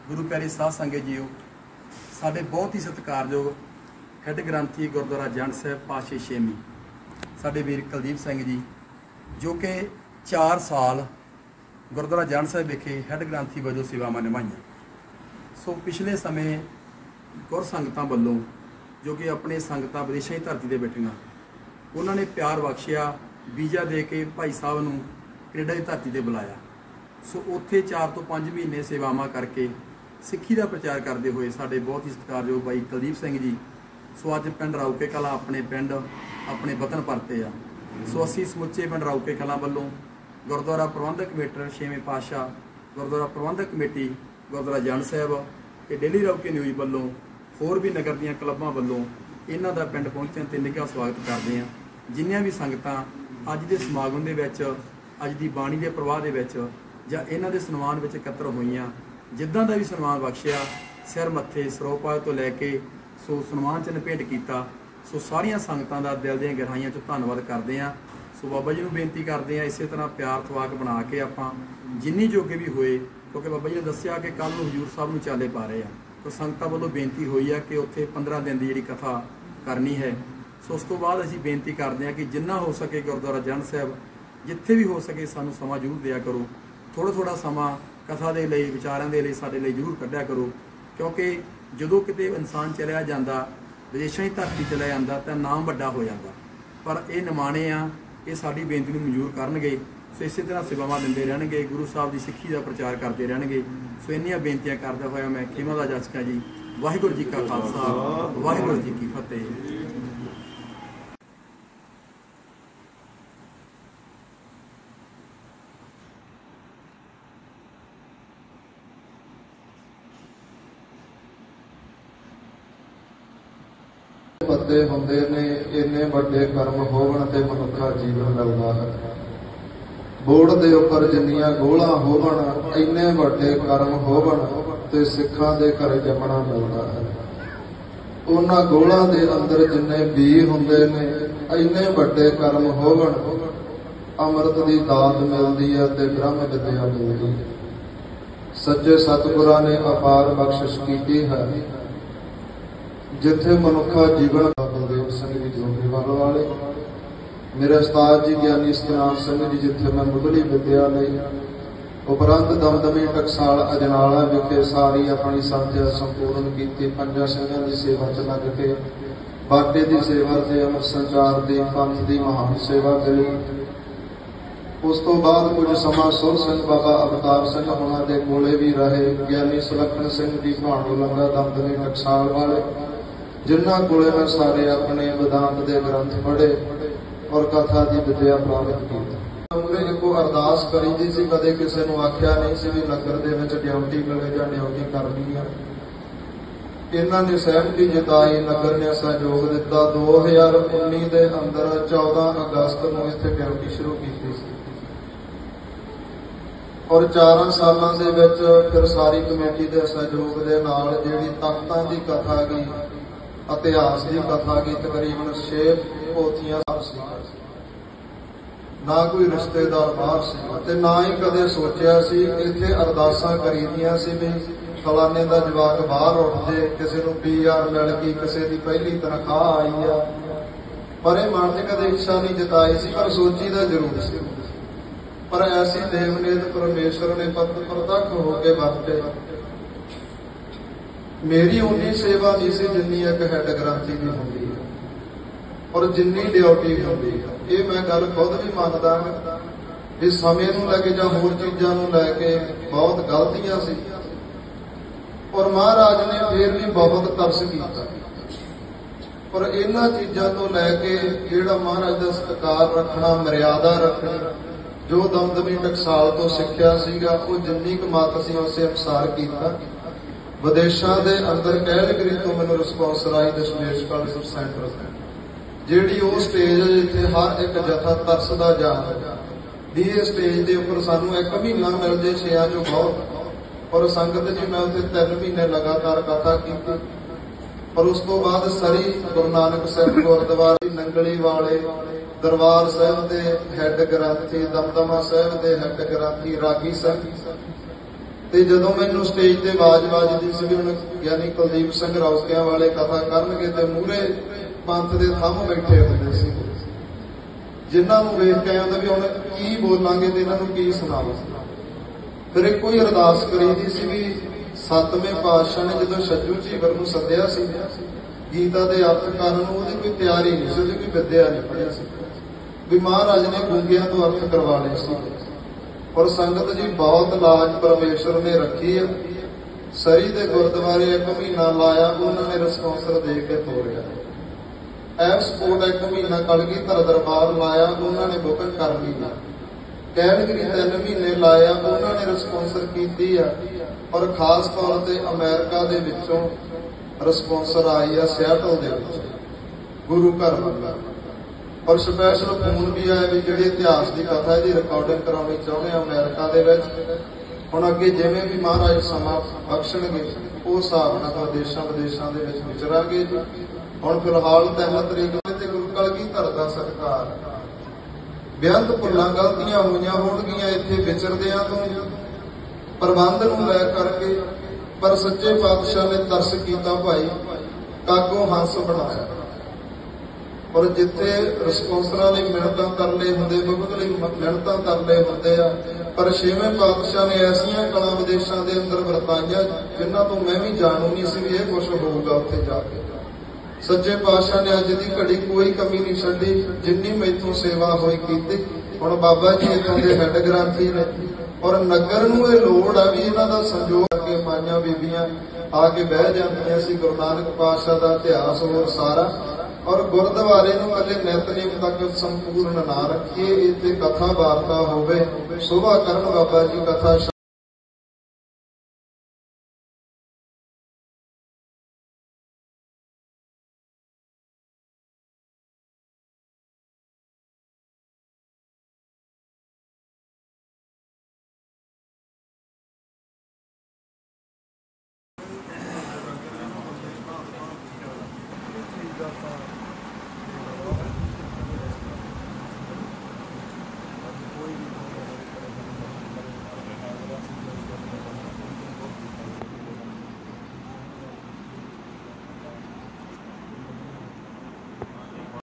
गुरु प्यारे साध संगत जीओ, साडे बहुत ही सत्कारयोग हैड ग्रंथी गुरुद्वारा जंड साहिब पातशाही छेवीं साडे वीर कुलदीप सिंह जी, जो कि 4 साल गुरुद्वारा जंड साहिब विखे हैड ग्रंथी वजों सेवावां निभाईआं। सो पिछले समय गुर संगतां वल्लों जो कि अपने संगतां विदेशां की धरती ते बैठीआं, उन्होंने प्यार बख्शिया, वीज़ा दे के भाई साहब नूं कनेडा की धरती ते बुलाया। सो उत्थे 4 तो 5 महीने सेवावां करके सिੱਖੀ का प्रचार करते हुए साडे बहुत ही सत्कारयोग भाई कुलदीप सिंह जी सो अज पिंड राउके कलां अपने पिंड अपने वतन परते आ। सो असीं समुचे पिंड राउके कलां वल्लों गुरुद्वारा प्रबंधक कमेटी छेवें पातशाह, गुरुद्वारा प्रबंधक कमेटी गुरुद्वारा जंड साहिब ते डेली राउके न्यूज़ वल्लों होर भी नगर दीआं क्लबां वल्लों इन्हां दा पिंड पहुंचण ते निघा स्वागत करते हैं। जिन्नियां भी संगतां अज दे समागम दे विच अज दी बाणी दे प्रवाह दे विच जां इन्हां दे सन्मान विच इकत्तर होईआं, जिद्दां दा भी सन्मान बख्शिया, सिर मत्थे सरੋਪਾਏ तो लैके सो सन्मान चिन्ह भेंट किया। सो सारियां संगतां दा दिल दीआं गहराइयां चों धन्नवाद करते हैं। सो बाबा जी नूं बेनती करते हैं इस तरह प्यार थवाक बना के आपां जिन्नी जोगे भी होए, क्योंकि बाबा जी ने दस्सिया कि कल नूं हजूर साहब नूं चाले पा रहे हैं, तो संगतां वल्लों बेनती हुई है कि उत्थे 15 दिन की जिहड़ी कथा करनी है। सो उस तो बाद असीं बेनती करते हैं कि जिन्ना हो सके गुरुद्वारा जंड साहिब जिथे भी हो सके सानूं समां जरूर दिया करो, थोड़ा थोड़ा समा कथा के लिए विचारों के लिए साडे लिए जरूर कढ़िया करो, क्योंकि जदों किते इंसान चलिया जांदा विदेशां की धरती चलिया जांदा तां नाम वड्डा हो जाता, पर ये निमाणे आ, ये साडी बेनती नूं मंजूर करनगे। सो इस तरह सेवावां दिंदे रहणगे, गुरु साहब की सिੱਖੀ का प्रचार करते रहणगे। सो इन्नियां बेनतियां करदा होया मैं खिमा दा जाचका जी, वाहिगुरू जी का खालसा वाहिगुरू जी की फतेह। पत्ते हुंदे ने इन्ने वड्डे कर्म होवन ते मनुखा जीवन मिलदा है। बोर्ड दे उपर जिन्नियां गोलां होवन इन्ने वड्डे कर्म होवन ते सिखां दे घर जमना मिलदा है। उन्हां गोलां दे अंदर जिन्ने बी हुंदे ने इन्ने वड्डे कर्म होवन अमृत दी दात मिलदी है ते ब्रह्म विद्या मिलदी है। सच्चे सतगुरां ने अपार बख्शिश कीती है। जिथे मनुखा जीवन बलदेव सिंह जी जोगीवाल वाले, मेरे उस्ताद जी ज्ञानी सतनाम सिंह जी जिथे मैं मुढ़ली विद्या लई, उपरंत दमदमी टकसाल अजनाला विखे सारी अपनी साध्या संपूर्ण की। 5 ਸਿੰਘਾਂ की सेवा च लग के बाटे की सेवा से अमर संचार की पंथ की महान सेवा मिली। उस तो बाद कुछ समा सुर सिंह बाबा अवतार सिंह होना दे कोले भी रहे। ज्ञानी सुलखन सिंह जी भाणू लंगा दमदमी टकसाल वाले, जिन्हां कोले मैं सारे अपने वेदांत के ग्रंथ पढ़े और कथा की विद्या प्राप्त की। मूरे एको अरदास करी दी सी, कदे किसी नूं आख्या नहीं सी भी नगर दे विच ड्यूटी मिले जां ड्यूटी करनी है। इन्हां ने सहमति जताई, नगर ने सहयोग दिता। 2019 के अंदर 14 अगस्त नूं इत्थे ड्यूटी शुरू की सी और 4 सालों के विच फिर सारी कमेटी के सहयोग के नाल जिहड़ी तख्तां की कथा गई, इतिहास की कथा की तकरीबन 6 पोथियां सी। ना कोई रिश्तेदार बाहर से, ना ही कदे सोचा सी इत्थे अरदासां करीदियां सी भी फलाने का जवाक बाहर उठ जाए, किसी को PR मिल गई, किसी की पहली तनख्वाह आई है, पर यह मन च कदे इच्छा नहीं जताई सी, पर सोची तो जरूर सी। पर ऐसी देवनेत परमेश्वर ने प्रतख होकर वरते। मेरी उन्नी सेवा नहीं सी जिन्नी एक हैड ग्रंथी की होंगी है और जिन्नी ड्यूटी होंगी है। ये मैं गल खुद भी मानता हाँ भी समय नूं लैके जां होर चीज़ां नूं लैके बहुत गलतियां सी, और महाराज ने फिर भी बहुत तरस किया। पर इन्हां चीज़ां तो लैके जिहड़ा महाराज दा सत्कार रखना, मर्यादा रखनी, जो दमदमी टकसाल तो सिੱਖਿਆ सीगा वो जिन्नी क मत असीं उसे अनुसार किया। विदेशों के अंदर कैलगरी तो मैंने रिस्पॉन्स आई दशमेश कल्चर सेंटर, जिहड़ी वो स्टेज है जिथे हर एक जथा तरसदा जा भी ये स्टेज के उपर सानू 1 महीना मिल जाए 6 चों बहुत। और संगत जी मैं उत्थे 3 महीने लगातार कथा की। और उस तो बाद सरी गुरु नानक साहिब गुरुद्वारा नंगली वाले दरबार साहिब के हैड ग्रंथी, दमदमा साहिब के हैड ग्रंथी रागी साहिब ਤੇ ਜਦੋਂ ਮੈਨੂੰ ਸਟੇਜ ਤੇ ਆਵਾਜ਼ ਵੱਜਦੀ ਸੀ ਵੀ ਹੁਣ ਗਿਆਨੀ ਕੁਲਦੀਪ ਸਿੰਘ ਰੌਕਿਆਂ ਵਾਲੇ ਕਥਾ ਕਰਨਗੇ ਤੇ ਮੂਹਰੇ ਪੰਥ ਦੇ ਥੰਮ ਬੈਠੇ ਹੁੰਦੇ ਸੀ, ਜਿਨ੍ਹਾਂ ਨੂੰ ਵੇਖ ਕੇ ਆਉਂਦਾ ਵੀ ਹੁਣ ਕੀ ਬੋਲਾਂਗੇ ਤੇ ਇਹਨਾਂ ਨੂੰ ਕੀ ਸੁਣਾਵਾਂ। ਫਿਰ ਇੱਕੋ ਹੀ ਅਰਦਾਸ ਕਰੀਦੀ ਸੀ ਵੀ ਸੱਤਵੇਂ ਪਾਤਸ਼ਾਹ ਨੇ ਜਦੋਂ ਛੱਜੂ ਝੀਵਰ ਨੂੰ ਸੱਦਿਆ ਸੀ ਗੀਤਾ ਦੇ ਅਰਥ ਕਰਨ ਨੂੰ, ਉਹਦੀ ਕੋਈ ਤਿਆਰੀ ਨਹੀਂ ਸੀ, ਉਹਦੀ ਕੋਈ ਵਿਦਿਆ ਨਹੀਂ ਪੜ੍ਹਿਆ ਸੀ, ਵੀ ਮਹਾਰਾਜ ਨੇ ਗੂੰਗਿਆਂ ਤੋਂ ਅਰਥ ਕਰਵਾ ਲਏ ਸੀ। ਔਰ ਸੰਗਤ ਜੀ ਬਹੁਤ ਲਾਜ ਪਰਮੇਸ਼ਰ ਨੇ ਰੱਖੀ ਆ। ਸਰੀ ਦੇ ਗੁਰਦੁਆਰੇ 1 ਮਹੀਨਾ ਲਾਇਆ, ਉਹਨਾਂ ਨੇ ਰਿਸਪੌਂਸਰ ਦੇ ਕੇ ਤੋਰਿਆ। ਐਕਸਪੋਰਟ 1 ਮਹੀਨਾ ਕਲਗੀਧਰ ਦਰਬਾਰ ਲਾਇਆ, ਉਹਨਾਂ ਨੇ ਬੁਕਿੰਗ ਕਰ ਲਈ। ਕੈਲਗਰੀ 3 ਮਹੀਨੇ ਲਾਇਆ, ਉਹਨਾਂ ਨੇ ਰਿਸਪੌਂਸਰ ਕੀਤੀ ਆ। ਔਰ ਖਾਸ ਤੌਰ ਤੇ ਅਮਰੀਕਾ ਦੇ ਵਿੱਚੋਂ ਰਿਸਪੌਂਸਰ ਆਈ ਆ, ਸਿਆਟਲ ਦੇ ਵਿੱਚ ਗੁਰੂ ਘਰ ਵੱਲੋਂ। ਔਰ ਸਪੈਸ਼ਲ ਫੋਨ ਵੀ ਆਇਆ ਵੀ ਜਿਹੜੀ ਇਤਿਹਾਸ ਦੀ ਕਥਾ ਇਹਦੀ ਰਿਕਾਰਡਿੰਗ ਕਰਾਉਣੀ ਚਾਹੁੰਦੇ ਆ ਅਮਰੀਕਾ ਦੇ ਵਿੱਚ। ਹੁਣ ਅੱਗੇ ਜਿਵੇਂ ਵੀ ਮਹਾਰਾਜ ਸਮਾਂ ਬਖਸ਼ਣਗੇ ਉਸ ਹਿਸਾਬ ਨਾਲ ਦੇਸ਼ਾਂ ਵਿਦੇਸ਼ਾਂ ਦੇ ਵਿੱਚ ਵਿਚਰਾਂਗੇ ਜੀ। ਹੁਣ ਫਿਲਹਾਲ 3 ਤਰੀਕ ਤੇ ਗੁਰੂ ਕਲਗੀਧਰ ਦਾ ਸਤਿਕਾਰ। ਬੇਅੰਤ ਭੁੱਲਾਂ ਗਲਤੀਆਂ ਹੋਈਆਂ ਹੋਣਗੀਆਂ ਇੱਥੇ ਵਿਚਰਦਿਆਂ ਤੋਂ ਪ੍ਰਬੰਧ ਨੂੰ ਲੈ ਕਰਕੇ, ਪਰ ਸੱਚੇ ਪਾਤਸ਼ਾਹ ਨੇ ਤਰਸ ਕੀਤਾ, ਭਾਈ ਕਾਗੋਂ ਹੰਸ ਬਣਾਇਆ। ਔਰ ਜਿੱਥੇ ਰਿਸਪੌਂਸਰਾਂ ਲਈ ਮਿਹਨਤਾਂ ਤਰਲੇ ਹੁੰਦੇ, ਬੁੱਧ ਲਈ ਮਿਹਨਤਾਂ ਤਰਲੇ ਹੁੰਦੇ ਆ, ਪਰ 6ਵੇਂ ਪਾਤਸ਼ਾਹ ਨੇ ਐਸੀਆਂ ਕਲਾ ਵਿਦੇਸ਼ਾਂ ਦੇ ਅੰਦਰ ਵਰਤਾਈਆਂ ਜਿਨ੍ਹਾਂ ਤੋਂ ਮੈਂ ਵੀ ਜਾਣੂ ਨਹੀਂ ਸੀ ਵੀ ਇਹ ਕੁਛ ਹੋਊਗਾ ਉੱਥੇ ਜਾ ਕੇ। ਸੱਚੇ ਪਾਤਸ਼ਾਹ ਨੇ ਅੱਜ ਦੀ ਘੜੀ ਕੋਈ ਕਮੀ ਨਹੀਂ ਛੱਡੀ, ਜਿੰਨੀ ਮੈਥੋਂ ਸੇਵਾ ਹੋਈ ਕੀਤੀ। ਹੁਣ ਬਾਬਾ ਜੀ ਇੱਥੋਂ ਦੇ ਹੈੱਡ ਗ੍ਰੰਥੀ ਨੇ, ਔਰ ਨਗਰ ਨੂੰ ਇਹ ਲੋੜ ਆ ਵੀ ਇਹਨਾਂ ਦਾ ਸੰਯੋਗ ਕਰਕੇ ਮਾਈਆਂ ਬੀਬੀਆਂ ਆ ਕੇ ਬਹਿ ਜਾਂਦੀਆਂ ਸੀ। ਗੁਰੂ ਨਾਨਕ ਪਾਤਸ਼ਾਹ ਦਾ ਇਤਿਹਾਸ ਹੋਰ ਸਾਰਾ, ਔਰ ਗੁਰਦੁਆਰੇ ਨੂੰ ਕੱਲੇ ਨਿਤਨੇਮ ਤੱਕ ਸੰਪੂਰਨ ਨਾ ਰੱਖੀਏ, ਇੱਥੇ ਕਥਾ ਵਾਰਤਾ ਹੋਵੇ, ਸੁਭਾ ਕਰਨ ਬਾਬਾ ਜੀ ਕਥਾ